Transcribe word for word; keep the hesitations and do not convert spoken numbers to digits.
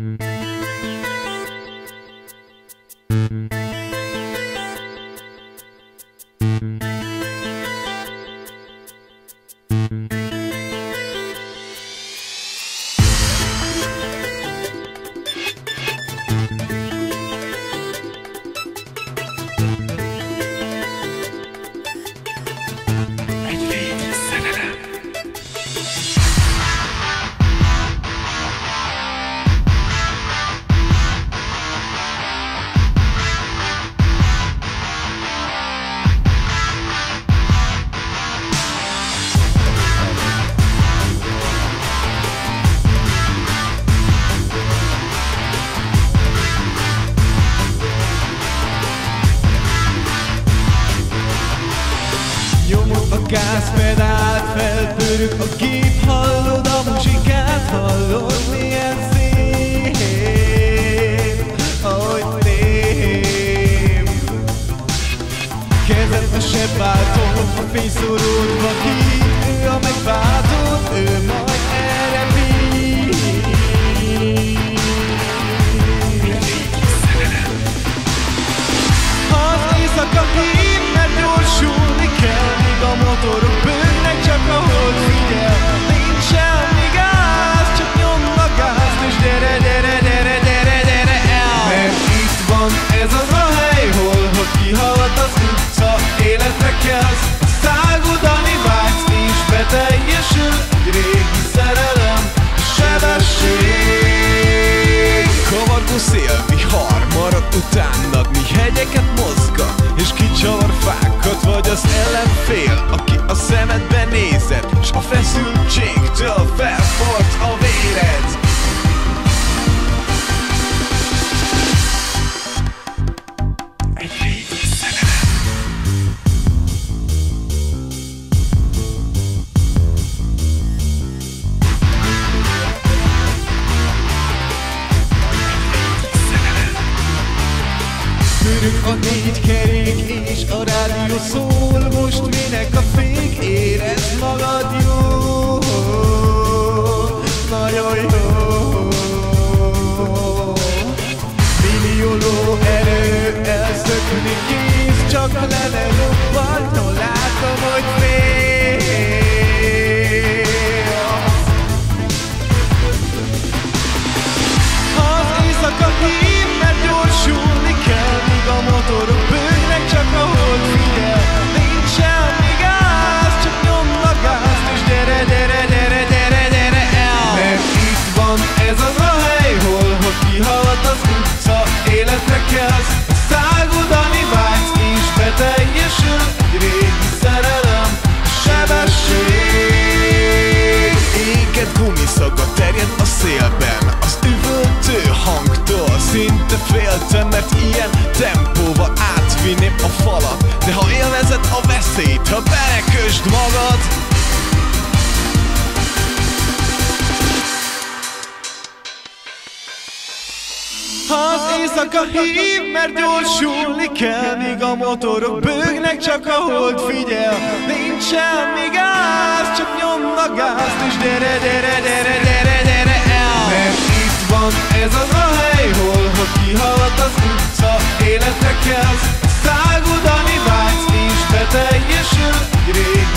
Nyomod a gázpedált, felpörög a gép, hallod a muzsikát, hallod milyen szép, ahogy tép. Kezed a sebváltón, a fény szorodva ki, ő a megváltott, ő majd elrepít. Az éjszaka hív, mert gyorsulni kell, míg a motorok bőgnek, csak a hold figyel. Nincs semmi gáz, csak nyomd a gázt, és gyere, gyere, gyere, gyere, gyere el. Mert itt van ez az a hely, hol, hogy kihalt az utca, életre kelsz, szágod, ami vágysz, és beteljesül egy régi szerelem, sebesség. Kavargó szél, vihar, marad utánad, mi hegyeket mozgat, és kicsavar fákat, vagy az ellenfél, aki a szemedbe nézett, s a feszültségtől felforrt a véred. Egy régi szerelem. Pörög a négy kerék és a rádió szól, most minek a fék, érezd magad jó, nagyon jó. Millió lóerő elszökni kész, csak le ne robbanjon, látom, hogy félsz. Az éjszaka hív, mert gyorsulni kell, míg a motorok bőgnek, csak a hold figyel. Nincs semmi gáz, csak nyomd a gázt, és gyere, gyere, gyere, gyere, gyere el. Mert itt van ez az a hely, hol, hogy kihalt az utca, életre kelsz, szágod, ami vágysz, és beteljesül egy régi szerelem, sebesség. Éget gumiszaga terjed a szélben, az üvöltő hangtól szinte féltem, mert ilyen tempóval átvinném a falat. De ha élvezed a veszélyt, ha belekösd magad, az éjszaka hív, mert gyorsulni kell, míg a motorok bőgnek, csak a hold figyel. Nincs semmi gáz, csak nyomd a gázt, és gyere, gyere, gyere, gyere, gyere el. Mert itt van ez az a hely, hol, hogy kihalt az utca, életre kelsz, szágod, ami vágysz, és beteljesül egy régi